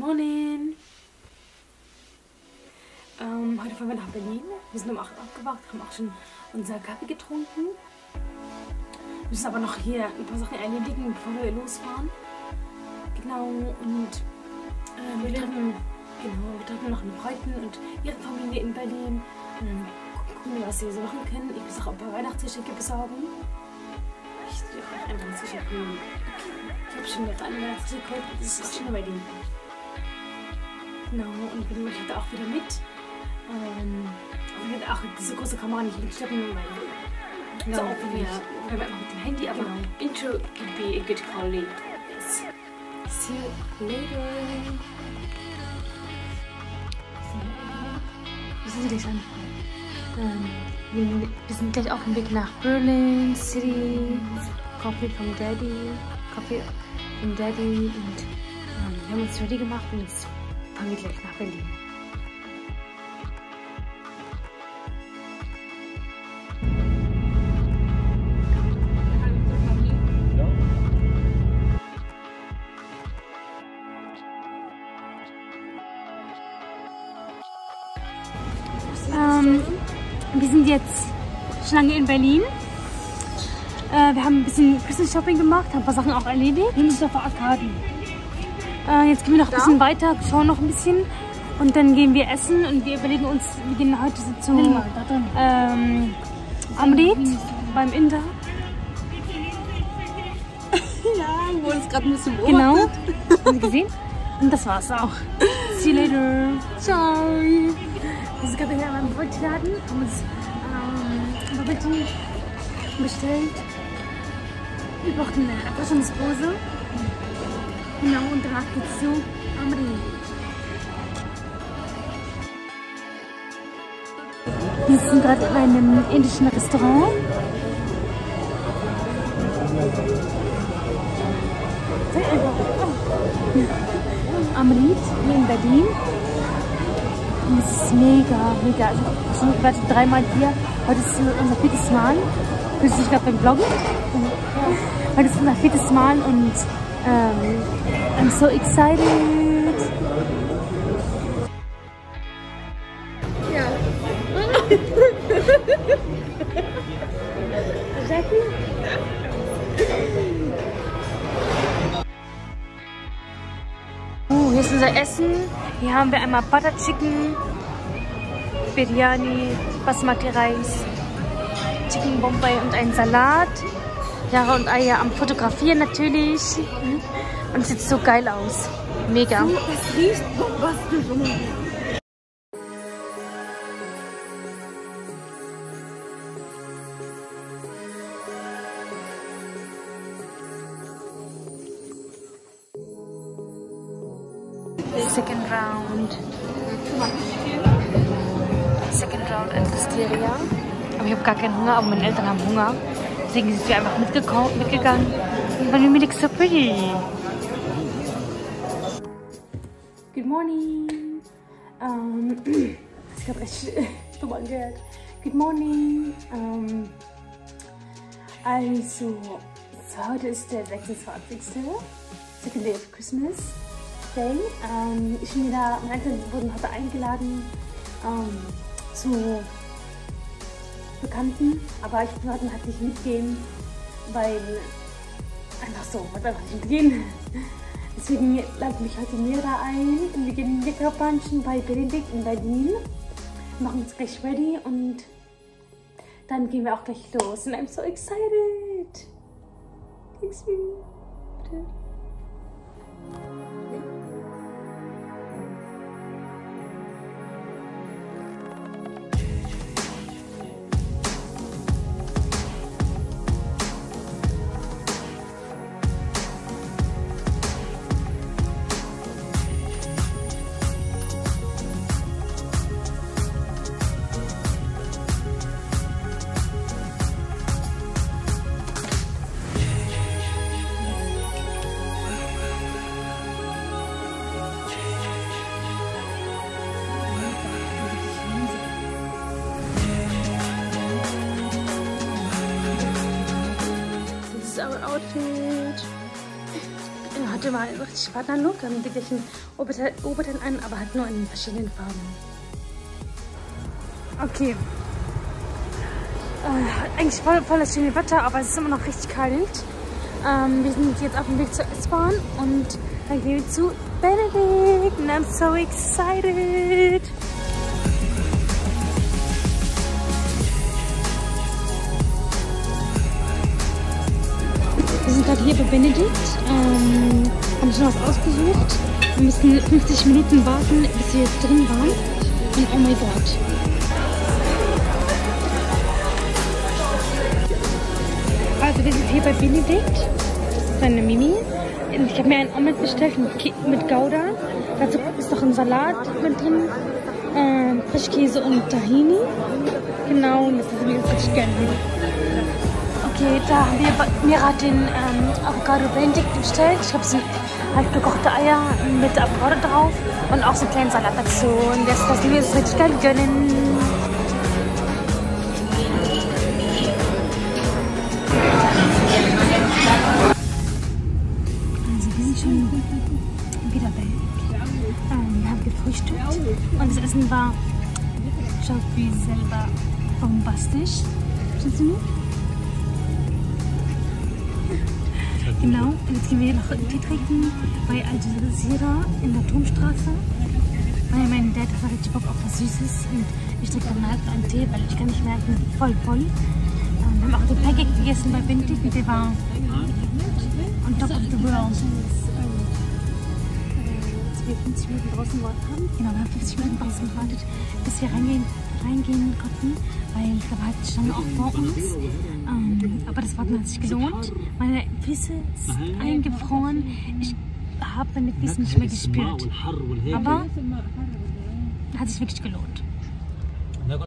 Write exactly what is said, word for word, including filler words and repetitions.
Morning! Ähm, heute fahren wir nach Berlin. Wir sind um acht Uhr aufgewacht, haben auch schon unser Kaffee getrunken. Wir müssen aber noch hier ein paar Sachen erledigen, bevor wir losfahren. Genau, und äh, wir, treffen, genau, wir treffen noch einen Freunden und ihre Familie in Berlin. Und dann gucken wir, was wir so machen können. Ich muss auch ein paar Weihnachtsgeschenke besorgen. Ich will auch ein Weihnachtsgeschenk. Ich habe schon mehrere Weihnachtsgeschenke gekauft, das ist auch schon bei denen. Genau, und bin ich heute auch wieder mit. Ähm, ich werde auch diese große Kamera nicht mitschleppen, weil no, so aufwendig. Ja, wir werden einfach mit dem Handy, aber genau. Intro can be a good quality. Yes. See you later. Wie sind Sie gleich an? Ähm, wir, wir sind gleich auf dem Weg nach Berlin City. Coffee from Daddy. Coffee from Daddy. Und ähm, wir haben uns ready gemacht und jetzt fahren wir gleich nach Berlin. Ähm, wir sind jetzt schon lange in Berlin. Äh, wir haben ein bisschen Christmas Shopping gemacht, haben ein paar Sachen auch erledigt. Wir müssen auf Arkaden. Äh, jetzt gehen wir noch ein bisschen weiter, schauen noch ein bisschen und dann gehen wir essen und wir überlegen uns, wir gehen heute so zu ähm, Amrit beim Inder. Ja, wo es gerade ein bisschen beobachtet. Genau, haben Sie gesehen? Und das war's auch. See you later. Ciao. Wir sind gerade hier in einem Bubble-Laden, haben uns ähm, Bubble Tea bestellt. Wir brauchten eine Abwaschungspose. Genau, und danach geht's zu Amrit. Wir sind gerade in einem indischen Restaurant. Amrit, hier in Berlin. Und es ist mega, mega. Also, ich war schon dreimal hier. Heute ist unser viertes Mal. Fühlst du dich gerade beim Vloggen? Heute ist unser viertes Mal und ähm, I'm so excited. Ja. Jackie? Uh, hier ist unser Essen. Hier haben wir einmal Butter Chicken, Biryani, Basmati Reis, Chicken Bombay und einen Salat. Jara und Aya am Fotografieren natürlich. Und es sieht so geil aus. Mega. Es riecht bombastisch. Second round. Second round at Listeria. Aber ich habe gar keinen Hunger, aber meine Eltern haben Hunger. Deswegen sind wir einfach mitgegangen. Und weil wir so pretty. Good morning. Um, ich glaube, ich bin mal gehört. Good morning. Um, also, so heute ist der sechsundzwanzigste Second Day of Christmas. Day. Ähm, ich bin wieder, meine Eltern wurden heute eingeladen ähm, zu Bekannten, aber ich wollte halt nicht mitgehen, weil einfach so, wollte einfach nicht mitgehen. Deswegen lade mich heute Mira ein und wir gehen lecker brunchen bei Benedikt in Berlin. Wir machen uns gleich ready und dann gehen wir auch gleich los. And I'm so excited! Thanks, me. Bitte. hatte mal einen richtig spannenden Look. Wir haben die gleichen Oberteil, Oberteil an, aber halt nur in verschiedenen Farben. Okay. Äh, eigentlich voll, voll das schöne Wetter, aber es ist immer noch richtig kalt. Ähm, wir sind jetzt auf dem Weg zur S-Bahn und dann gehen wir zu Benedikt. And I'm so excited. Wir sind gerade hier bei Benedikt. Ähm, haben schon was ausgesucht. Wir müssen fünfzig Minuten warten, bis wir jetzt drin waren. Und oh mein Gott. Also wir sind hier bei Benedikt, seine Mimi. Ich habe mir ein Omelett bestellt mit, mit Gouda. Dazu ist noch ein Salat mit drin, äh, Frischkäse und Tahini. Genau, und das ist mir jetzt richtig gerne. Okay, da haben wir Mira den ähm, Avocado Benedikt bestellt. Ich glaube, es sind halt gekochte Eier mit Avocado drauf und auch so einen kleinen Salat dazu. Und jetzt lassen wir es richtig gerne gönnen. Wieder weg. Ähm, wir haben gefrühstückt und das Essen war, schaut wie selber bombastisch. Schaust du mir? Genau, und jetzt gehen wir noch einen Tee trinken bei Al Jazeera in der Turmstraße. Weil mein Dad hat richtig Bock auf was Süßes und ich trinke dann halt einen Tee, weil ich kann nicht mehr, ich bin voll voll. Ähm, wir haben auch den Pancake gegessen bei Benedikt und der war on top of the world. Wir fünfzig Minuten draußen gewartet haben. Genau, wir haben fünfzig Minuten draußen gewartet, bis wir reingehen, reingehen konnten, weil da war halt die Schlange auch vor uns. Ähm, aber das Warten hat sich gelohnt. Meine Füße sind eingefroren. Ich habe meine Füße nicht mehr gespürt. Aber hat sich wirklich gelohnt.